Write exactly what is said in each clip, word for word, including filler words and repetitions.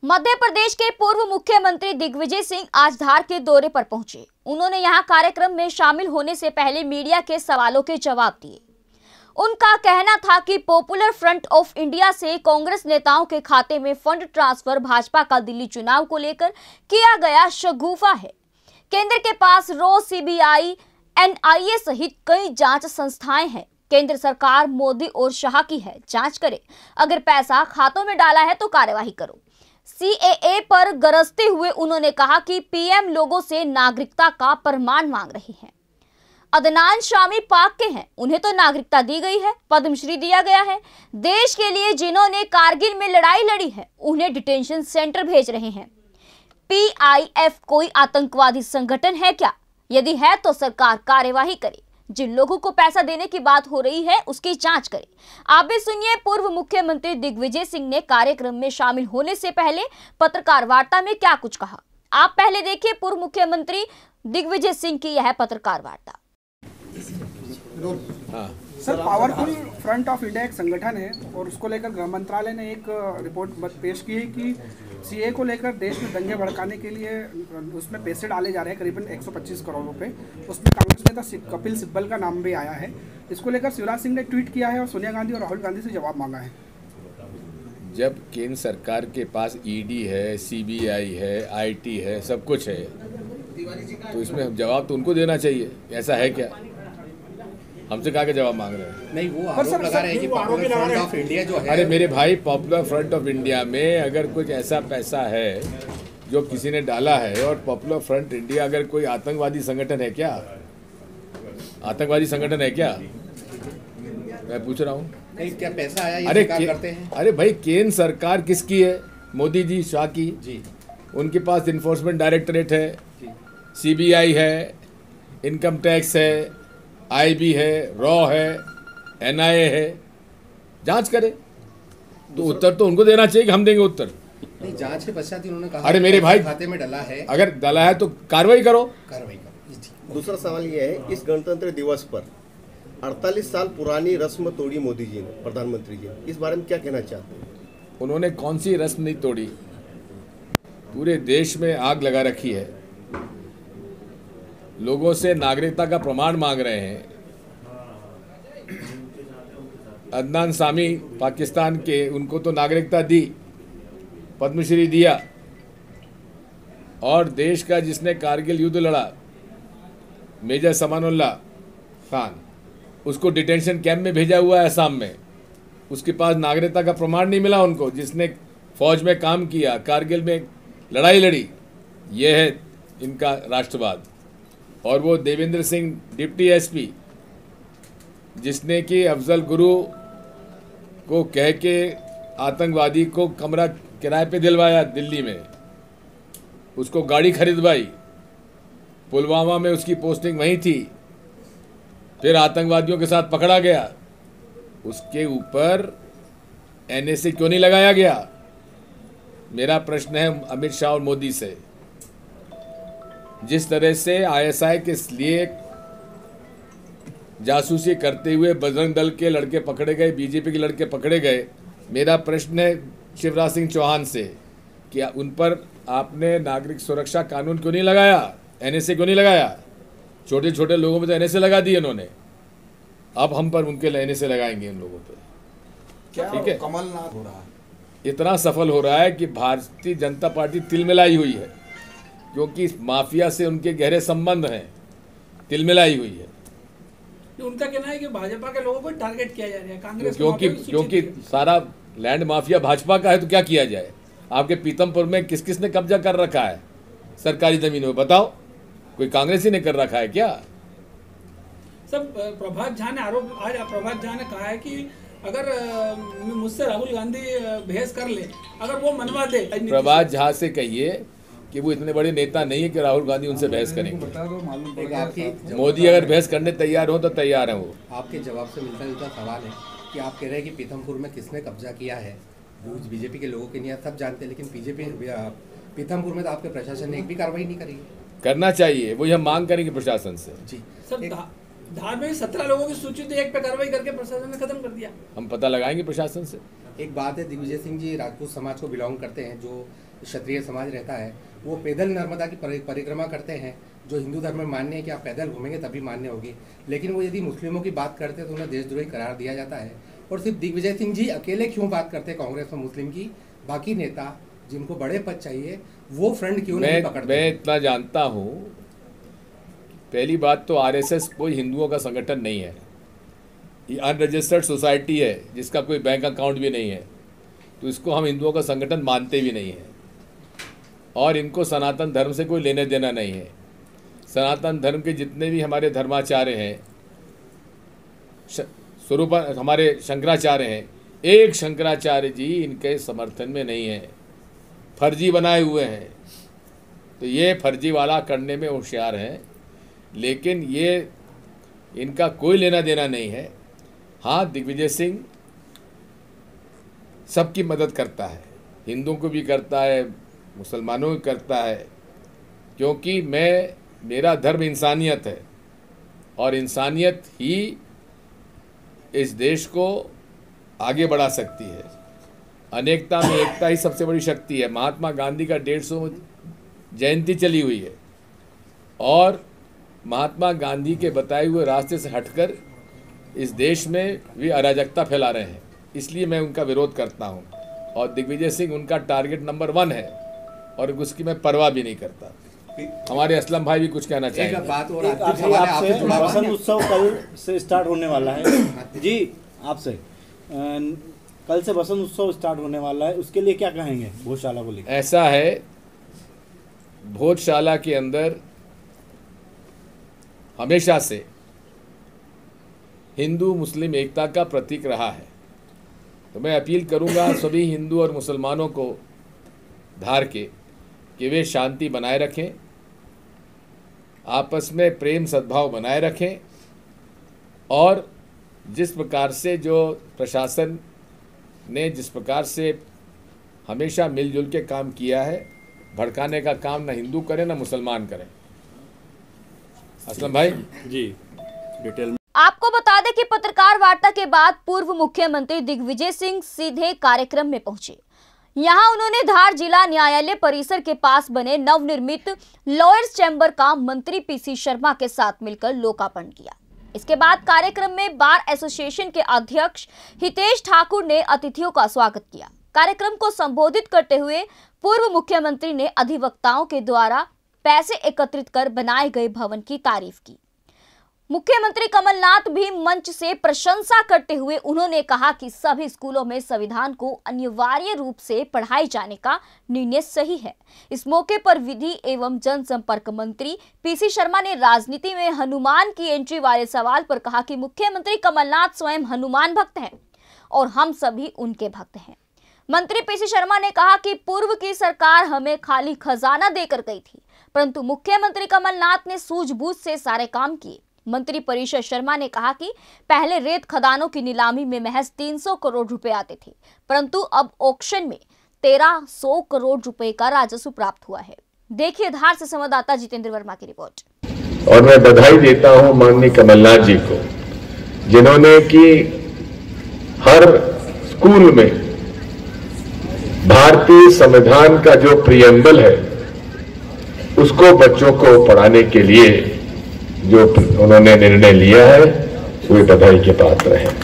मध्य प्रदेश के पूर्व मुख्यमंत्री दिग्विजय सिंह आज धार के दौरे पर पहुंचे। उन्होंने यहां कार्यक्रम में शामिल होने से पहले मीडिया के सवालों के जवाब दिए। उनका कहना था कि पॉपुलर फ्रंट ऑफ इंडिया से कांग्रेस नेताओं के खाते में फंड ट्रांसफर भाजपा का दिल्ली चुनाव को लेकर किया गया शगुफा है। केंद्र के पास रो, सीबीआई, एनआईए सहित कई जांच संस्थाएं हैं। केंद्र सरकार मोदी और शाह की है, जांच करे। अगर पैसा खातों में डाला है तो कार्यवाही करो। सीएए पर गरजते हुए उन्होंने कहा कि पीएम लोगों से नागरिकता का प्रमाण मांग रहे हैं। अदनान शामी पाक के हैं, उन्हें तो नागरिकता दी गई है, पद्मश्री दिया गया है। देश के लिए जिन्होंने कारगिल में लड़ाई लड़ी है उन्हें डिटेंशन सेंटर भेज रहे हैं। पीआईएफ कोई आतंकवादी संगठन है क्या? यदि है तो सरकार कार्यवाही करे। जिन लोगों को पैसा देने की बात हो रही है उसकी जांच करें। आप भी सुनिए पूर्व मुख्यमंत्री दिग्विजय सिंह ने कार्यक्रम में शामिल होने से पहले पत्रकार वार्ता में क्या कुछ कहा। आप पहले देखिए पूर्व मुख्यमंत्री दिग्विजय सिंह की यह पत्रकार वार्ता। हाँ। Sir, powerful front of India एक संगठन है और उसको लेकर गृह मंत्रालय ने एक रिपोर्ट पेश की है कि सीए को लेकर देश में दंगे भड़काने के लिए उसमें पैसे डाले जा रहे हैं, करीबन एक सौ पच्चीस करोड़ रुपए। उसमें कांग्रेस नेता कपिल सिब्बल का नाम भी आया है। इसको लेकर शिवराज सिंह ने ट्वीट किया है और सोनिया गांधी और राहुल गांधी से जवाब मांगा है। जब केंद्र सरकार के पास ईडी है, सीबीआई है, आईटी है, सब कुछ है, तो इसमें जवाब तो उनको देना चाहिए। ऐसा है क्या? हमसे कहा के जवाब मांग रहे हैं? नहीं, वो आरोप लगा रहे हैं कि पॉपुलर फ्रंट ऑफ इंडिया जो है। अरे मेरे भाई, पॉपुलर फ्रंट ऑफ इंडिया में अगर कुछ ऐसा पैसा है जो किसी ने डाला है, और पॉपुलर फ्रंट इंडिया अगर कोई आतंकवादी संगठन है क्या? आतंकवादी संगठन है क्या? मैं पूछ रहा हूँ। नहीं, क्या पैसा आया ये अरे स्वीकार करते हैं? अरे भाई, केंद्र सरकार किसकी है? मोदी जी, शाह की जी। उनके पास इन्फोर्समेंट डायरेक्टरेट है, सीबीआई है, इनकम टैक्स है, आईबी है, रॉ है, एनआईए है। जांच करे तो उत्तर तो उनको देना चाहिए कि हम देंगे उत्तर। नहीं, जांच के पश्चात उन्होंने कहा अरे मेरे भाई, खाते में डाला है, अगर डाला है तो कार्रवाई करो। कार्रवाई करो। दूसरा सवाल ये है, इस गणतंत्र दिवस पर अड़तालीस साल पुरानी रस्म तोड़ी मोदी जी ने, प्रधानमंत्री जी ने, इस बारे में क्या कहना चाहते हैं? उन्होंने कौन सी रस्म नहीं तोड़ी? पूरे देश में आग लगा रखी है, लोगों से नागरिकता का प्रमाण मांग रहे हैं। अदनान सामी पाकिस्तान के, उनको तो नागरिकता दी, पद्मश्री दिया, और देश का जिसने कारगिल युद्ध लड़ा, मेजर समानुल्लाह खान, उसको डिटेंशन कैंप में भेजा हुआ है असम में। उसके पास नागरिकता का प्रमाण नहीं मिला उनको, जिसने फौज में काम किया, कारगिल में लड़ाई लड़ी। यह है इनका राष्ट्रवाद। और वो देवेंद्र सिंह डिप्टी एसपी, जिसने कि अफजल गुरु को कह के आतंकवादी को कमरा किराए पे दिलवाया दिल्ली में, उसको गाड़ी खरीदवाई, पुलवामा में उसकी पोस्टिंग वहीं थी, फिर आतंकवादियों के साथ पकड़ा गया। उसके ऊपर एनएसए क्यों नहीं लगाया गया? मेरा प्रश्न है अमित शाह और मोदी से। जिस तरह से आईएसआई के लिए जासूसी करते हुए बजरंग दल के लड़के पकड़े गए, बीजेपी के लड़के पकड़े गए, मेरा प्रश्न है शिवराज सिंह चौहान से कि उन पर आपने नागरिक सुरक्षा कानून क्यों नहीं लगाया? एनएसए क्यों नहीं लगाया? छोटे छोटे लोगों में तो एनएसए लगा दिए इन्होंने, अब हम पर उनके एनएसए लगाएंगे इन लोगों पर। ठीक है, कमलनाथ हो रहा है, इतना सफल हो रहा है कि भारतीय जनता पार्टी तिलमिलाई हुई है, क्योंकि माफिया से उनके गहरे संबंध हैं, तिलमिलाई हुई है। उनका कहना है कि भाजपा के लोगों को टारगेट किया जा रहा है, कांग्रेस क्योंकि क्योंकि सारा लैंड माफिया भाजपा का है, तो क्या किया जाए? आपके पीतमपुर में किस किस ने कब्जा कर रखा है सरकारी जमीनों में? बताओ, कोई कांग्रेसी ने कर रखा है क्या? सब प्रभात झा ने आरोप, आज प्रभात झा ने कहा है कि अगर मुझसे राहुल गांधी बहस कर ले, अगर वो मनवा दे। प्रभात झा से कहिए कि वो इतने बड़े नेता नहीं है कि राहुल गांधी उनसे बहस करेंगे। मोदी अगर बहस करने तैयार हो तो तैयार है वो। आपके जवाब से मिलता जुलता सवाल है कि आप कह रहे हैं कि पीथमपुर में किसने कब्जा किया है, बीजेपी के लोगों के नहीं, सब जानते हैं, लेकिन बीजेपी पीथमपुर में तो आपके प्रशासन ने एक भी कार्रवाई नहीं करी। करना चाहिए, वही हम मांग करेंगे प्रशासन से। जी सर, धार में सत्रह लोगों की सूची तो एक पे कार्रवाई करके प्रशासन ने खत्म कर दिया। हम पता लगाएंगे प्रशासन से। एक बात है, दिग्विजय सिंह जी राजपूत समाज को बिलोंग करते हैं, जो क्षत्रिय समाज रहता है, वो पैदल नर्मदा की परिक्रमा करते हैं, जो हिंदू धर्म में मान्य है कि आप पैदल घूमेंगे तभी मान्य होगी। लेकिन वो यदि मुस्लिमों की बात करते हैं तो उन्हें देशद्रोही करार दिया जाता है। और सिर्फ दिग्विजय सिंह जी अकेले क्यों बात करते हैं कांग्रेस और मुस्लिम की, बाकी नेता जिनको बड़े पद चाहिए वो फ्रंट क्यों नहीं पकड़ते? मैं इतना जानता हूँ, पहली बात तो आरएसएस कोई हिंदुओं का संगठन नहीं है, ये अनरजिस्टर्ड सोसाइटी है जिसका कोई बैंक अकाउंट भी नहीं है, तो इसको हम हिंदुओं का संगठन मानते भी नहीं हैं। और इनको सनातन धर्म से कोई लेने देना नहीं है। सनातन धर्म के जितने भी हमारे धर्माचार्य हैं, स्वरूप हमारे शंकराचार्य हैं, एक शंकराचार्य जी इनके समर्थन में नहीं है, फर्जी बनाए हुए हैं। तो ये फर्जी वाला करने में होशियार हैं, लेकिन ये इनका कोई लेना देना नहीं है। हाँ, दिग्विजय सिंह सबकी मदद करता है, हिंदुओं को भी करता है, मुसलमानों को करता है, क्योंकि मैं मेरा धर्म इंसानियत है और इंसानियत ही इस देश को आगे बढ़ा सकती है। अनेकता में एकता ही सबसे बड़ी शक्ति है। महात्मा गांधी का डेढ़ सौ जयंती चली हुई है और महात्मा गांधी के बताए हुए रास्ते से हटकर इस देश में भी अराजकता फैला रहे हैं, इसलिए मैं उनका विरोध करता हूं। और दिग्विजय सिंह उनका टारगेट नंबर वन है और उसकी मैं परवाह भी नहीं करता। हमारे असलम भाई भी कुछ कहना चाहेंगे। एक बात और एक आपसे आपसे बसंत उत्सव कल से स्टार्ट होने वाला है जी, आपसे कल से बसंत उत्सव स्टार्ट होने वाला है, उसके लिए क्या कहेंगे भोजशाला को लेकर? ऐसा है, भोजशाला के अंदर हमेशा से हिंदू मुस्लिम एकता का प्रतीक रहा है, तो मैं अपील करूंगा सभी हिंदू और मुसलमानों को धार के कि वे शांति बनाए रखें, आपस में प्रेम सद्भाव बनाए रखें और जिस प्रकार से जो प्रशासन ने जिस प्रकार से हमेशा मिलजुल के काम किया है, भड़काने का काम ना हिंदू करें ना मुसलमान करें। असलम भाई जी डिटेल। आपको बता दें कि पत्रकार वार्ता के बाद पूर्व मुख्यमंत्री दिग्विजय सिंह सीधे कार्यक्रम में पहुंचे। यहां उन्होंने धार जिला न्यायालय परिसर के पास बने नवनिर्मित लॉयर्स चैम्बर का मंत्री पीसी शर्मा के साथ मिलकर लोकार्पण किया। इसके बाद कार्यक्रम में बार एसोसिएशन के अध्यक्ष हितेश ठाकुर ने अतिथियों का स्वागत किया। कार्यक्रम को संबोधित करते हुए पूर्व मुख्यमंत्री ने अधिवक्ताओं के द्वारा पैसे एकत्रित कर बनाए गए भवन की तारीफ की। मुख्यमंत्री कमलनाथ भी मंच से प्रशंसा करते हुए उन्होंने कहा कि सभी स्कूलों में संविधान को अनिवार्य रूप से पढ़ाए जाने का निर्णय सही है। इस मौके पर विधि एवं जनसंपर्क मंत्री पीसी शर्मा ने राजनीति में हनुमान की एंट्री वाले सवाल पर कहा कि मुख्यमंत्री कमलनाथ स्वयं हनुमान भक्त हैं और हम सभी उनके भक्त हैं। मंत्री पीसी शर्मा ने कहा कि पूर्व की सरकार हमें खाली खजाना देकर गई थी, परंतु मुख्यमंत्री कमलनाथ ने सूझबूझ से सारे काम किए। मंत्री परिषद शर्मा ने कहा कि पहले रेत खदानों की नीलामी में महज तीन सौ करोड़ रुपए आते थे, परंतु अब ऑक्शन में तेरह सौ करोड़ रुपए का राजस्व प्राप्त हुआ है। देखिए धार से संवाददाता जितेंद्र वर्मा की रिपोर्ट। और मैं बधाई देता हूं माननीय कमलनाथ जी को, जिन्होंने कि हर स्कूल में भारतीय संविधान का जो प्रियम्बल है उसको बच्चों को पढ़ाने के लिए जो उन्होंने निर्णय लिया है वे बधाई के पात्र हैं,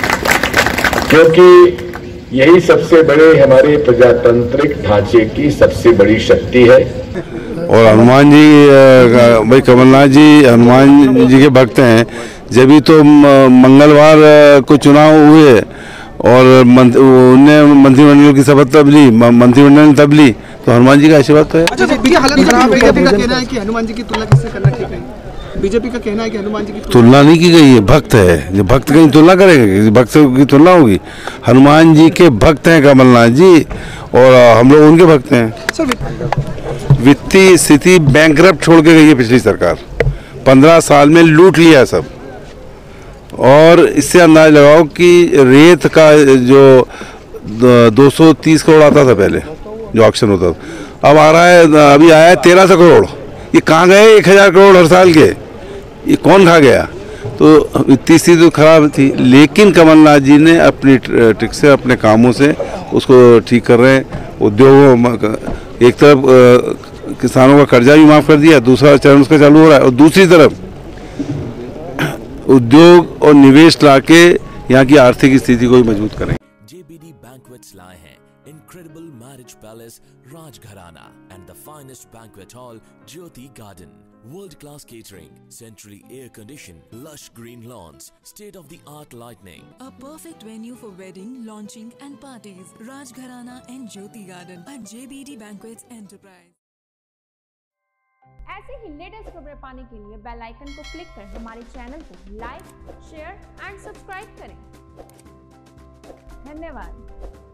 क्योंकि यही सबसे बड़े हमारे प्रजातांत्रिक ढांचे की सबसे बड़ी शक्ति है। और हनुमान जी, भाई कमलनाथ जी हनुमान जी के भक्त हैं, जब भी तो मंगलवार को चुनाव हुए और उन्होंने मंत्रिमंडल की शपथ तब ली, मंत्रिमंडल ने तब ली, तो हनुमान जी का आशीर्वाद तो है। अच्छा, बीजेपी की हालत खराब है, बीजेपी का कहना है कि हनुमान जी की तुलना किससे करना ठीक है? बीजेपी का कहना है कि हनुमान जी की तुलना नहीं की गई है, भक्त है, जो भक्त कहीं तुलना करेंगे, भक्त की तुलना होगी? हनुमान जी के भक्त हैं कमलनाथ जी और हम लोग उनके भक्त हैं। वित्तीय स्थिति बैंकरप्ट छोड़ के गई है पिछली सरकार, पंद्रह साल में लूट लिया सब। और इससे अंदाज लगाओ कि रेत का जो दो सौ तीस करोड़ आता था पहले जो ऑक्शन होता था, अब आ रहा है, अभी आया है तेरह सौ करोड़। ये कहाँ गए एक हजार करोड़ हर साल के? ये कौन खा गया? तो वित्तीय स्थिति तो खराब थी, लेकिन कमलनाथ जी ने अपनी ट्रिक से, अपने कामों से उसको ठीक कर रहे हैं। उद्योगों, एक तरफ किसानों का कर्जा भी माफ़ कर दिया, दूसरा चरण उसका चालू हो रहा है, और दूसरी तरफ उद्योग और निवेश लाके यहाँ की आर्थिक स्थिति को भी मजबूत करें। जेबीडी बैंक्वेट्स लाए हैं incredible marriage palace Rajgharana and the finest banquet hall Jyoti Garden, world class catering, centrally air conditioned, lush green lawns, state of the art lighting, a perfect venue for wedding, launching and parties. Rajgharana and Jyoti Garden at J B D Banquets Enterprise। ऐसे ही latest खबरें पाने के लिए bell icon को click कर हमारे channel को like, share and subscribe करें। धन्यवाद।